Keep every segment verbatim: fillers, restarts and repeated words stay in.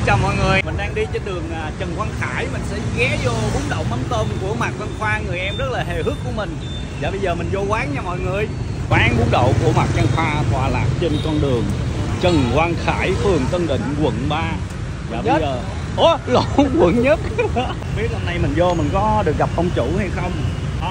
chào mọi người. Mình đang đi trên đường Trần Quang Khải. Mình sẽ ghé vô bún đậu mắm tôm của Mạc Văn Khoa, người em rất là hề hước của mình. Dạ bây giờ mình vô quán nha mọi người. Quán bún đậu của Mạc Văn Khoa tọa lạc trên con đường Trần Quang Khải, phường Tân Định, quận ba. Dạ bây giờ ủa lộn, quận Nhất. Biết hôm nay mình vô mình có được gặp ông chủ hay không. Đó.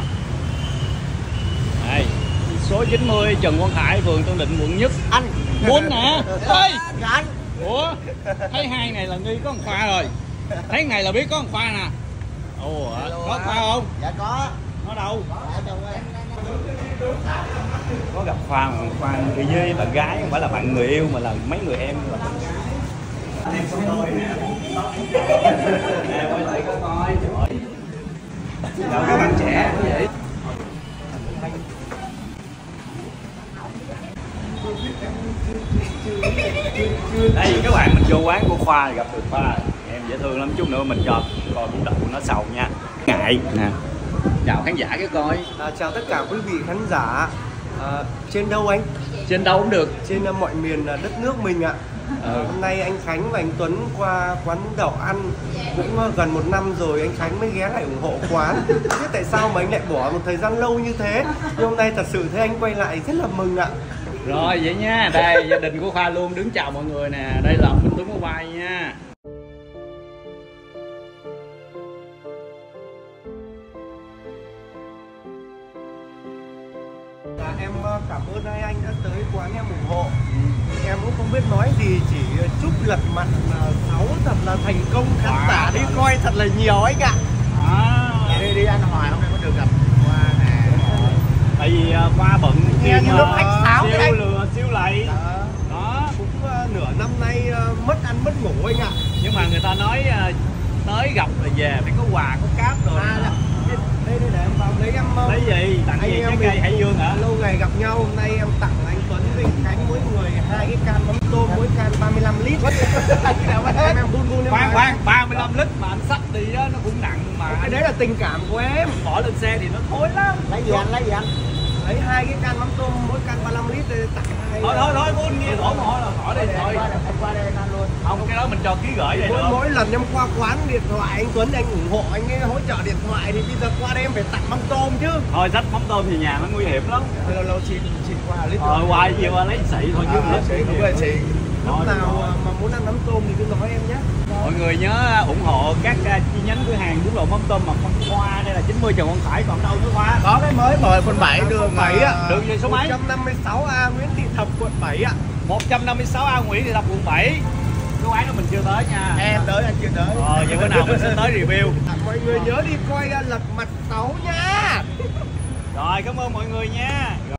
Đây, số chín mươi Trần Quang Khải, phường Tân Định, quận Nhất. Anh muốn nè. Ê anh. Ủa thấy hai này là nghi có con Khoa rồi. Thấy ngày là biết có con Khoa nè. Ồ có Khoa không? Dạ có. Nó đâu? Có gặp Khoa mà Khoa đi với bạn gái, không phải là bạn người yêu mà là mấy người em là bạn gái. Em có tôi nè. Nè quay lại có coi. Chào các bạn trẻ vậy. Đây các bạn, mình vô quán của Khoa gặp được Khoa, em dễ thương lắm, chút nữa mình cho coi bún đậu nó sầu nha. Ngại nè. Chào khán giả cái coi. À, chào tất cả quý vị khán giả. À, trên đâu anh? Trên đâu cũng được. Trên uh, mọi miền uh, đất nước mình ạ. Ừ. Hôm nay anh Khánh và anh Tuấn qua quán bún đậu ăn cũng uh, gần một năm rồi, anh Khánh mới ghé lại ủng hộ quán. Không biết tại sao mà anh lại bỏ một thời gian lâu như thế. Nhưng hôm nay thật sự thấy anh quay lại rất là mừng ạ. Rồi vậy nha, đây gia đình của Khoa luôn đứng chào mọi người nè. Đây là ông Minh Tuấn Mobile nha. Dạ, em cảm ơn hai anh đã tới quán em ủng hộ. ừ. Em cũng không biết nói gì, chỉ chúc lật mặt sáu thật là thành công, khán wow. giả đi coi thật là nhiều anh ạ. À, đi đi ăn hoài hôm nay có được gặp Khoa nè. Tại vì Khoa bận nghe như lúc khách sáo siêu lừa siêu lạy. Đó. Đó cũng uh, nửa năm nay uh, mất ăn mất ngủ anh ạ. Nhưng mà người ta nói uh, tới gặp là về phải có quà có cáp rồi. À, đây đây để em vào lấy em. Lấy gì? Tặng gì? Trái cây Hải Dương hả? Lâu ngày gặp nhau, hôm nay em tặng anh Tuấn với Khánh mỗi người hai cái can mắm tôm, mỗi can ba mươi lăm lít. em em bun bun khoan khoan ba mươi lăm lít mà anh xách đi đó nó cũng nặng mà. Cái đấy là tình cảm của em. Bỏ lên xe thì nó thối lắm. Lấy gì anh? Lấy gì anh? Lấy hai cái can mắm tôm, mỗi can ba mươi lăm lít để tặng hai. Thôi thôi thôi bun nghe thổi một là khỏi đi thôi. Em qua đây anh ăn luôn. Không, cái đó mình cho ký gửi đây mỗi, được. mỗi lần em qua quán điện thoại anh Tuấn anh ủng hộ, anh ấy hỗ trợ điện thoại thì bây giờ qua đây em phải tặng mắm tôm chứ. Thôi xách mắm tôm thì nhà nó nguy hiểm lắm. Lâu lâu chị chị qua lấy. Ờ qua gì qua lấy xị thôi chứ à, xị cũng về xị. Lúc nào mà muốn ăn mắm tôm thì cứ nói em nhé. Mọi người nhớ ủng hộ các chi nhánh cửa hàng bún đậu mắm tôm Mạc Văn Khoa. Đây là chín mươi Trần Quang Khải, còn đâu nữa Khoa? Có cái mới mời quận bảy đường bảy ạ. Đường gì số mấy? một trăm năm mươi sáu A Nguyễn Thị Thập quận bảy ạ. một trăm năm mươi sáu A Nguyễn Thị Thập quận bảy. Cái quán đó mình chưa tới nha. Em tới anh chưa tới. Ờ vậy bữa nào mình sẽ tới review. Mọi người nhớ đi coi lật mặt sáu nha. Rồi cảm ơn mọi người nha.